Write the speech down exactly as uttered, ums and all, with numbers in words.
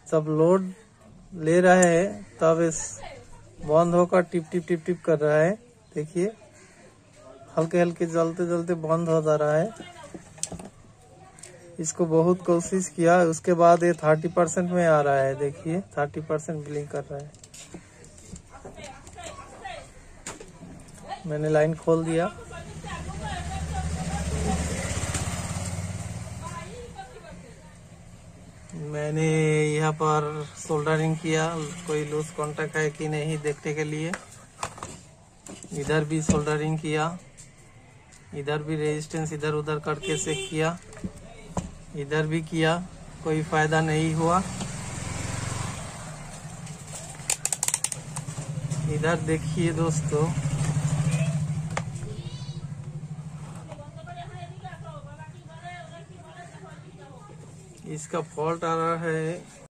जब लोड ले रहा है तब इस बंद होकर टिप टिप टिप टिप कर रहा है। देखिए हल्के हल्के जलते जलते बंद हो जा रहा है। इसको बहुत कोशिश किया, उसके बाद ये थर्टी परसेंट में आ रहा है। देखिए थर्टी परसेंट ब्लिंक कर रहा है। मैंने लाइन खोल दिया। मैंने यहाँ पर सोल्डरिंग किया, कोई लूज कांटेक्ट है कि नहीं देखने के लिए। इधर भी सोल्डरिंग किया, इधर भी रेजिस्टेंस इधर उधर करके चेक किया, इधर भी किया, कोई फायदा नहीं हुआ। इधर देखिए दोस्तों, इसका फॉल्ट आ रहा है।